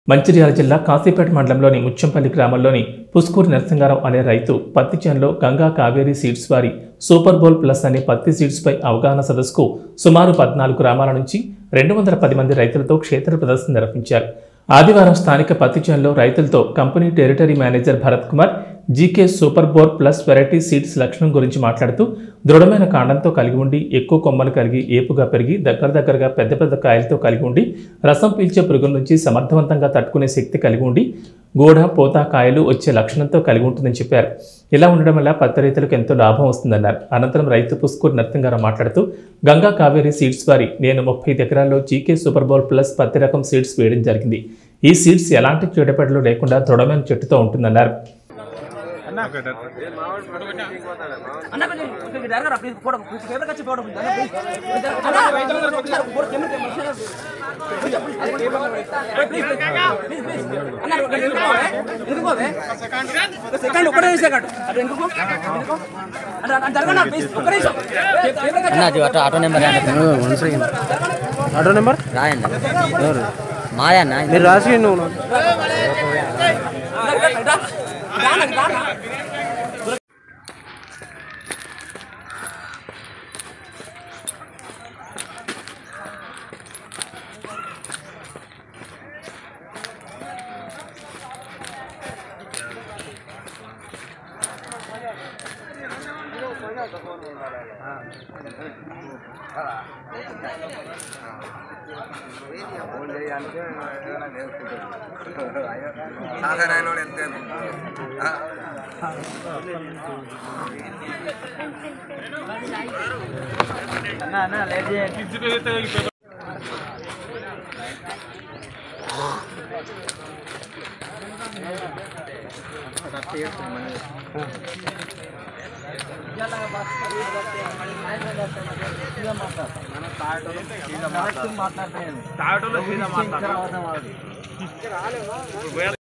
మంచిర్యాల జిల్లా కాశీపేట మండలంలోని ముచ్చంపల్లి గ్రామంలోని పుస్కూరి నరసింగారావు అనే రైతు పత్తి చేనులో గంగా కావేరీ సీడ్స్ వారి సూపర్ బోల్ ప్లస్ అనే పత్తి సీడ్స్పై అవగాహన సదస్సుకు సుమారు 14 గ్రామాల నుంచి 210 మంది రైతులతో క్షేత్ర ప్రదర్శన నిర్వహించారు. ఆదివారం స్థానిక పత్తి చేనులో రైతులతో company territory manager Bharat Kumar GK super bore plus variety seeds లక్షణం గురించి మాట్లాడుతూ దృఢమైన కాండంతో కలిగి ఉండి ఎక్కువ కొమ్మలు కలిగి ఏపుగా పెరిగి దగ్గరగా పెద్ద పెద్ద కాయలతో కలిగి ఉండి రసం పీల్చే పురుగుల నుంచి సమర్థవంతంగా తట్టుకునే శక్తి కలిగి ఉండి గోడ పోత కాయలు వచ్చే లక్షణంతో కలిగి ఉంటుందని చెప్పారు. ఇలా ఉండడం వల్ల పత్తి రైతులకు ఎంతో లాభం వస్తుందన్నారు. అనంతరం రైతు పుస్కూరి నరసింగారావు మాట్లాడుతూ గంగా కావేరీ సీడ్స్ వారి నేను 35 ఎకరాల్లో జీకే సూపర్ బోల్ ప్లస్ పత్తి రకం సీడ్స్ వేయడం జరిగింది. ఈ సీడ్స్ ఎలాంటి చీడపేటలు లేకుండా దృఢమైన చెట్టుతో ఉంటుందన్నారు. ఆటో నెంబర్ రాయండి మాయన్న మీరు రాసి నువ్వు మాట్లాడతాను